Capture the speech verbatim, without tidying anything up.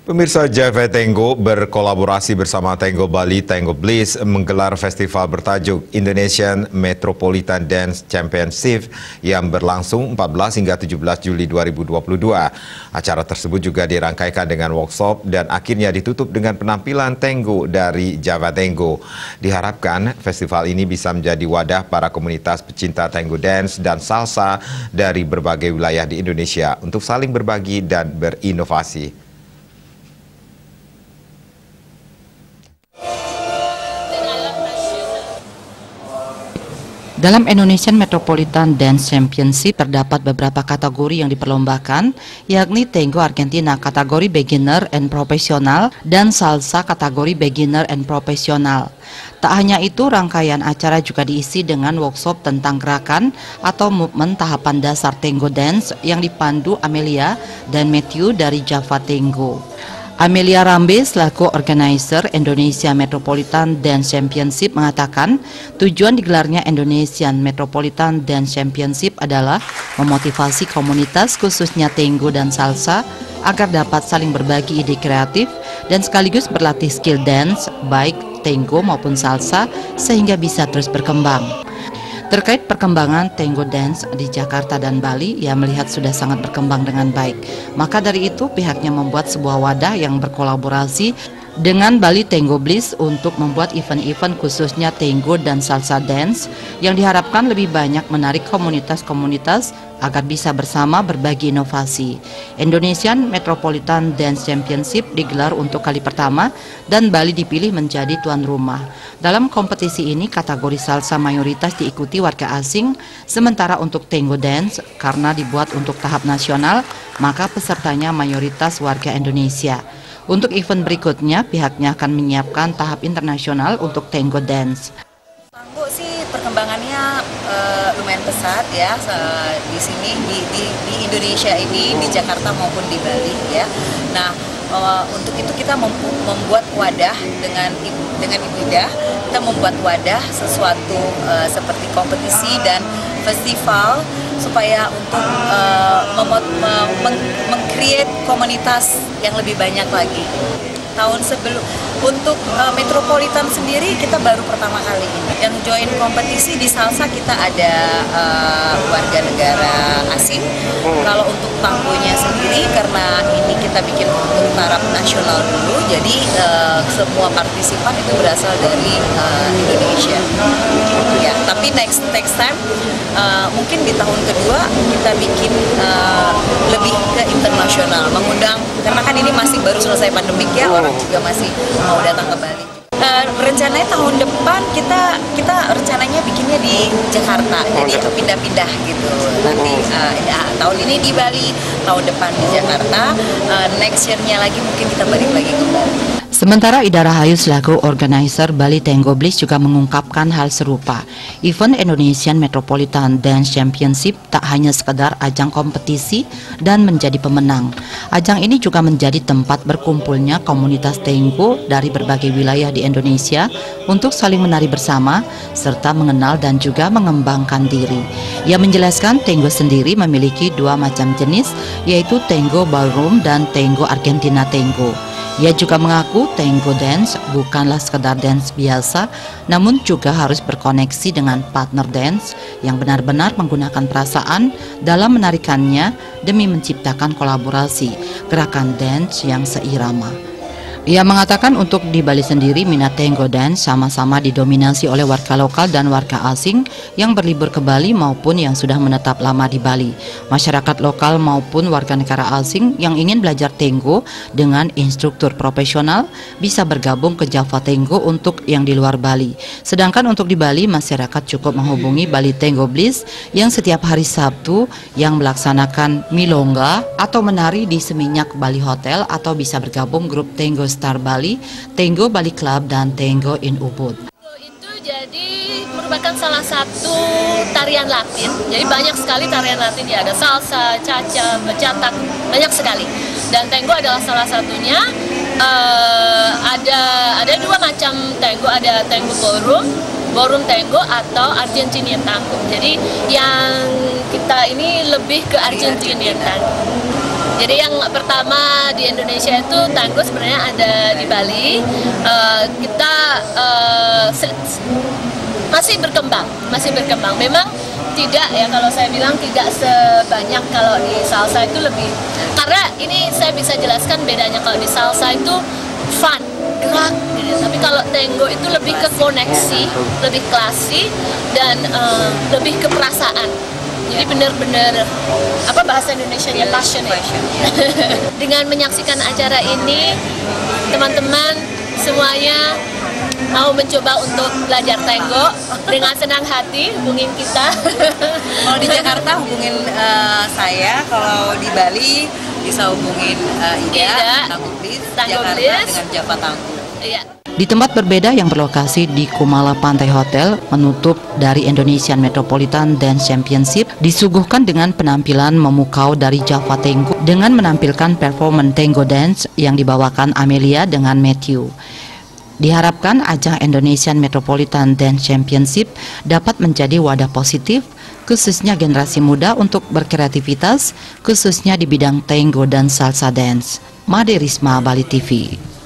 Pemirsa, Java Tango berkolaborasi bersama Tango Bali Tango Bliss menggelar festival bertajuk Indonesian Metropolitan Dance Championship yang berlangsung empat belas hingga tujuh belas Juli dua ribu dua puluh dua. Acara tersebut juga dirangkaikan dengan workshop dan akhirnya ditutup dengan penampilan tango dari Java Tango. Diharapkan festival ini bisa menjadi wadah para komunitas pecinta tango dance dan salsa dari berbagai wilayah di Indonesia untuk saling berbagi dan berinovasi. Dalam Indonesian Metropolitan Dance Championship terdapat beberapa kategori yang diperlombakan, yakni Tango Argentina kategori beginner and profesional dan salsa kategori beginner and profesional. Tak hanya itu, rangkaian acara juga diisi dengan workshop tentang gerakan atau movement tahapan dasar Tango Dance yang dipandu Amelia dan Matthew dari Java Tango. Amelia Rambe selaku organizer Indonesia Metropolitan Dance Championship mengatakan tujuan digelarnya Indonesian Metropolitan Dance Championship adalah memotivasi komunitas khususnya tango dan salsa agar dapat saling berbagi ide kreatif dan sekaligus berlatih skill dance baik tango maupun salsa sehingga bisa terus berkembang. Terkait perkembangan Tango Dance di Jakarta dan Bali, ia melihat sudah sangat berkembang dengan baik. Maka dari itu pihaknya membuat sebuah wadah yang berkolaborasi dengan Bali Tango Bliss untuk membuat event-event khususnya tango dan salsa dance yang diharapkan lebih banyak menarik komunitas-komunitas agar bisa bersama berbagi inovasi. Indonesian Metropolitan Dance Championship digelar untuk kali pertama dan Bali dipilih menjadi tuan rumah. Dalam kompetisi ini kategori salsa mayoritas diikuti warga asing, sementara untuk tango dance karena dibuat untuk tahap nasional, maka pesertanya mayoritas warga Indonesia. Untuk event berikutnya, pihaknya akan menyiapkan tahap internasional untuk tango dance. Tango sih perkembangannya uh, lumayan pesat ya di sini di, di, di Indonesia ini, di Jakarta maupun di Bali ya. Nah uh, untuk itu kita membuat wadah dengan dengan Ibu Ida, kita membuat wadah sesuatu uh, seperti kompetisi dan festival supaya untuk uh, meng-create komunitas yang lebih banyak lagi. Tahun sebelum untuk uh, Metropolitan sendiri kita baru pertama kali ini. Yang join kompetisi di salsa kita ada uh, warga negara asing. Kalau untuk tangonya sendiri karena ini kita bikin untuk taraf nasional dulu, jadi uh, semua partisipan itu berasal dari uh, Indonesia. Ya, tapi next next time uh, mungkin di tahun kedua kita bikin uh, lebih ke internasional, mengundang karena kan ini masih baru selesai pandemik ya, orang juga masih mau datang ke Bali. Uh, rencananya tahun depan kita kita rencananya bikinnya di Jakarta, jadi pindah-pindah gitu. Nanti uh, ya, tahun ini di Bali, tahun depan di Jakarta, uh, next year-nya lagi mungkin kita balik lagi ke Bali. Sementara Ida Rahayu selaku organizer Bali Tango Bliss juga mengungkapkan hal serupa. Event Indonesian Metropolitan Dance Championship tak hanya sekedar ajang kompetisi dan menjadi pemenang. Ajang ini juga menjadi tempat berkumpulnya komunitas tango dari berbagai wilayah di Indonesia untuk saling menari bersama serta mengenal dan juga mengembangkan diri. Ia menjelaskan tango sendiri memiliki dua macam jenis, yaitu tango ballroom dan tango Argentina tango. Ia juga mengaku tango dance bukanlah sekedar dance biasa, namun juga harus berkoneksi dengan partner dance yang benar-benar menggunakan perasaan dalam menarikannya demi menciptakan kolaborasi gerakan dance yang seirama. Ia mengatakan untuk di Bali sendiri minat tango dance sama-sama didominasi oleh warga lokal dan warga asing yang berlibur ke Bali maupun yang sudah menetap lama di Bali. Masyarakat lokal maupun warga negara asing yang ingin belajar tango dengan instruktur profesional bisa bergabung ke Java Tango untuk yang di luar Bali. Sedangkan untuk di Bali, masyarakat cukup menghubungi Bali Tango Bliss yang setiap hari Sabtu yang melaksanakan milonga atau menari di Seminyak Bali Hotel, atau bisa bergabung grup Tango Star Bali, Tango Bali Club, dan Tango in Ubud. Itu jadi merupakan salah satu tarian Latin. Jadi banyak sekali tarian Latin, ya ada salsa, caca, bacatak, banyak sekali. Dan tango adalah salah satunya. Uh, ada ada dua macam tango, ada tango ballroom, ballroom tango atau Argentinian tango. Jadi yang kita ini lebih ke Argentinian tango. Jadi yang pertama di Indonesia itu tango sebenarnya ada di Bali. Uh, kita uh, masih berkembang, masih berkembang. Memang tidak ya, kalau saya bilang tidak sebanyak kalau di salsa itu lebih. Karena ini saya bisa jelaskan bedanya, kalau di salsa itu fun, gerak, gitu. Tapi kalau tango itu lebih ke koneksi, lebih klasik dan uh, lebih ke perasaan. Jadi benar-benar apa bahasa Indonesianya passionate. Dengan menyaksikan acara ini, teman-teman semuanya mau mencoba untuk belajar tango dengan senang hati, hubungin kita. Kalau di Jakarta hubungin uh, saya, kalau di Bali bisa hubungin uh, Ida, Ida Tango Bliss, Tango Jakarta Bliss. dengan Java Tango. Iya. Di tempat berbeda yang berlokasi di Kumala Pantai Hotel, menutup dari Indonesian Metropolitan Dance Championship, disuguhkan dengan penampilan memukau dari Java Tango dengan menampilkan performance tango dance yang dibawakan Amelia dengan Matthew. Diharapkan ajang Indonesian Metropolitan Dance Championship dapat menjadi wadah positif, khususnya generasi muda untuk berkreativitas, khususnya di bidang tango dan salsa dance. Made Risma, Bali T V.